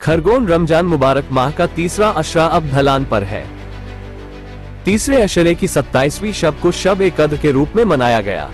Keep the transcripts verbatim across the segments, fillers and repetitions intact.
खरगोन रमजान मुबारक माह का तीसरा अशरा अब ढलान पर है। तीसरे अशरे की सत्ताईसवीं शब को शब ए कद्र के रूप में मनाया गया।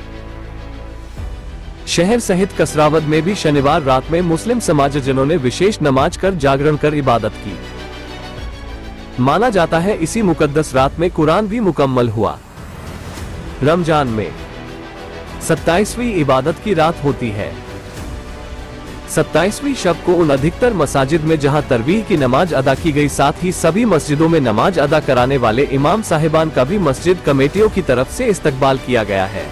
शहर सहित कसरावद में भी शनिवार रात में मुस्लिम समाजजनों ने विशेष नमाज कर जागरण कर इबादत की। माना जाता है इसी मुकद्दस रात में कुरान भी मुकम्मल हुआ। रमजान में सत्ताईसवीं इबादत की रात होती है। सत्ताईसवीं शब को उन अधिकतर मसाजिद में जहां तरावीह की नमाज अदा की गई, साथ ही सभी मस्जिदों में नमाज अदा कराने वाले इमाम साहिबान का भी मस्जिद कमेटियों की तरफ से इस्तकबाल किया गया है।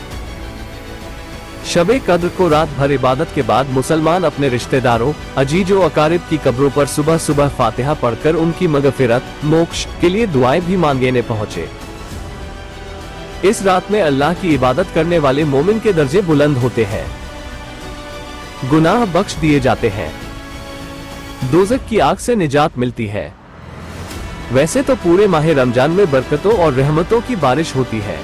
शब-ए कद्र को रात भर इबादत के बाद मुसलमान अपने रिश्तेदारों, अजीजों अकारिब की कब्रों पर सुबह सुबह फातिहा पढ़कर उनकी मगफिरत, मोक्ष के लिए दुआएं भी मांगने पहुंचे। इस रात में अल्लाह की इबादत करने वाले मोमिन के दर्जे बुलंद होते हैं, गुनाह बख्श दिए जाते हैं, दोज़ख की आग से निजात मिलती है। वैसे तो पूरे माह रमजान में बरकतों और रहमतों की बारिश होती है।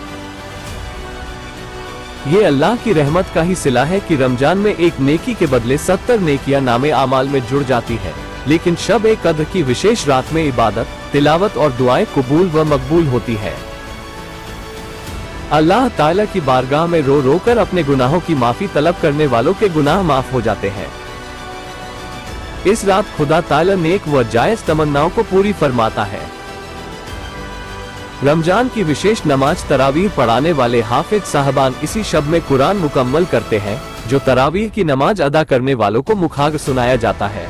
ये अल्लाह की रहमत का ही सिला है कि रमजान में एक नेकी के बदले सत्तर नेकियां नामे आमाल में जुड़ जाती है। लेकिन शब-ए कद्र की विशेष रात में इबादत, तिलावत और दुआएं कबूल व मकबूल होती है। अल्लाह ताला की बारगाह में रो रो कर अपने गुनाहों की माफी तलब करने वालों के गुनाह माफ हो जाते हैं। इस रात खुदा ताला नेक व जायज तमन्नाओं को पूरी फरमाता है। रमजान की विशेष नमाज तरावीह पढ़ाने वाले हाफिज साहबान इसी शब में कुरान मुकम्मल करते हैं, जो तरावीह की नमाज अदा करने वालों को मुखाग्र सुनाया जाता है।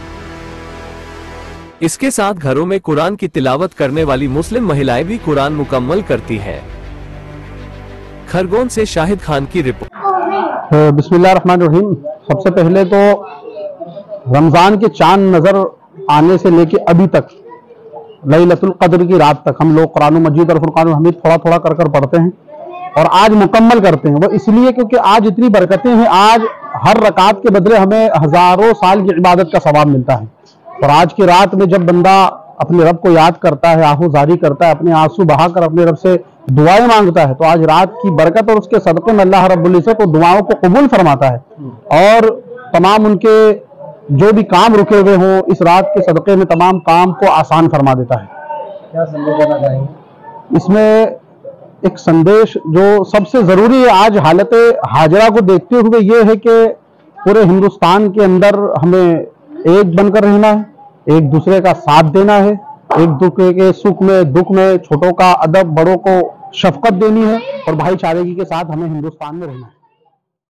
इसके साथ घरों में कुरान की तिलावत करने वाली मुस्लिम महिलाएं भी कुरान मुकम्मल करती है। खरगोन से शाहिद खान की रिपोर्ट। बिस्मिल्लाहिर्रहमानिर्रहीम। सबसे पहले तो रमजान के चांद नजर आने से लेके अभी तक लैलतुल कद्र की रात तक हम लोग कुरान मजीद और फुरकान हमीद थोड़ा थोड़ा कर कर पढ़ते हैं और आज मुकम्मल करते हैं। वो इसलिए क्योंकि आज इतनी बरकतें हैं। आज हर रकात के बदले हमें हजारों साल की इबादत का सवाब मिलता है। और आज की रात में जब बंदा अपने रब को याद करता है, आहो जारी करता है, अपने आंसू बहाकर अपने रब से दुआएं मांगता है, तो आज रात की बरकत और उसके सदक़े में अल्लाह रब्बुल इज़्ज़त उन दुआओं को कबूल फरमाता है और तमाम उनके जो भी काम रुके हुए हों इस रात के सदक़े में तमाम काम को आसान फरमा देता है। क्या संदेश देना चाहेंगे? इसमें एक संदेश जो सबसे जरूरी है आज हालत हाजरा को देखते हुए ये है कि पूरे हिंदुस्तान के अंदर हमें एक बनकर रहना है, एक दूसरे का साथ देना है, एक दूसरे के सुख में दुख में छोटों का अदब, बड़ों को शफकत देनी है और भाईचारे के साथ हमें हिंदुस्तान में रहना है।